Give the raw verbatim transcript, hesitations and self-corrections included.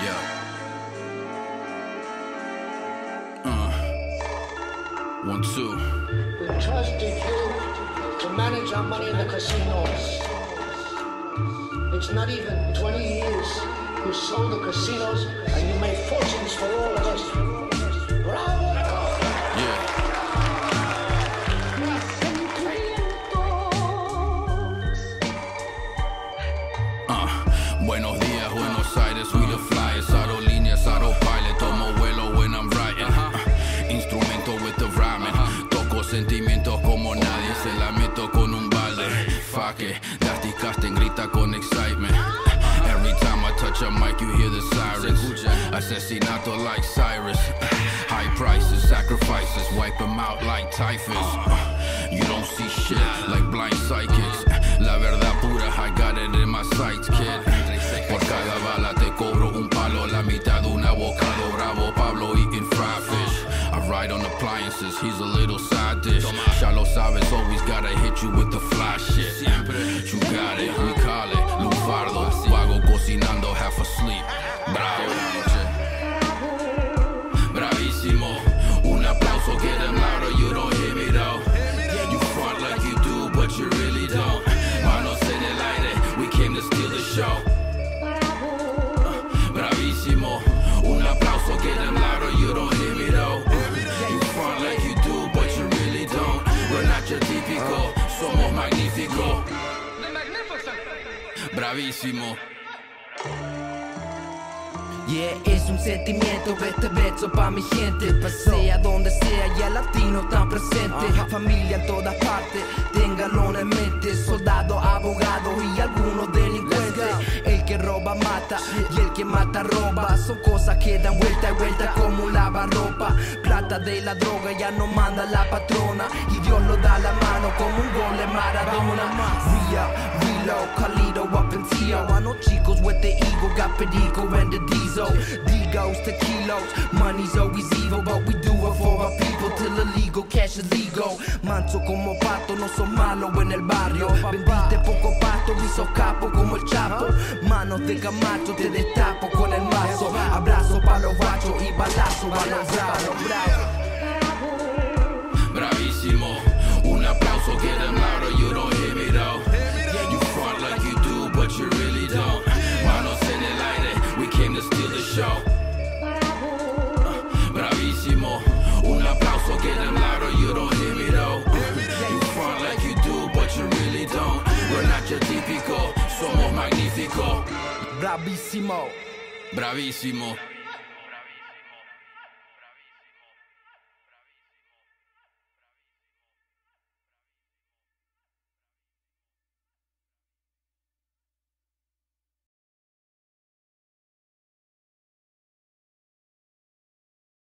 Yeah. Uh. One, two. We trusted you to manage our money in the casinos. It's not even twenty years. You sold the casinos and you made fortunes for all of us. Bravo! Yeah. Uh. Buenos días, Buenos Aires, we the flyers. Aerolíneas, autopilot, tomo vuelo when I'm riding. Uh. Instrumento with the rhyming. Toco sentimientos como nadie. Se la meto con un balde. Fuck it, das disgusting, grita con excitement. Every time I touch a mic, you hear the sirens. Asesinato like Cyrus. High prices, sacrifices, wipe them out like typhus. You don't see shit like blind psychics. La verdad pura, I got it in my sights, kid. Por cada bala te cobro un palo, la mitad de un avocado bravo. Pablo eating fried fish. I ride on appliances, he's a little side dish. Ya lo sabes, always gotta hit you with the fly shit. You got it, we call it lunfardo. Vago cocinando, half asleep. Bravo. Bravísimo. Un aplauso, get them louder, you don't hear me though. You front like you do, but you really don't. Manos en el aire, we came to steal the show. Bravísimo. Un aplauso, get them louder, you don't hear me though. You front like you do, but you really don't. We're not your típico, somos magnífico. Bravísimo. Yeah, es un sentimiento, este verso pa' mi gente. Pasea donde sea y el latino tan presente. Familia en todas partes, ténganlo en mente. Soldado, abogado y algunos delincuentes. El que roba mata y el que mata roba. Son cosas que dan vuelta y vuelta como un lavarropa. Plata de la droga ya no manda la patrona. Y Dios lo da la mano como un gol de Maradona. We are reload, Carlito up in T O. I know chicos with the ego, got Perico and the diesel. D goes to kilos, money's always evil, but we do it for our people till illegal, cash is legal. Manso como pato, no son malos en el barrio. Vendiste poco pasto, y sos capo como el Chapo. Manos de Camacho, te destapo con el mazo. Abrazo pa' los guachos y balazo pa' los bravos. Bravísimo. Un aplauso, get them louder, you don't hear me though. You front like you do, but you really don't. Manos en el aire, we came to steal the show. Bravísimo. Un aplauso, get them louder, you don't hear me though. You front like you do, but you really don't. We're not your típico, somos magnífico. Bravísimo. Bravísimo.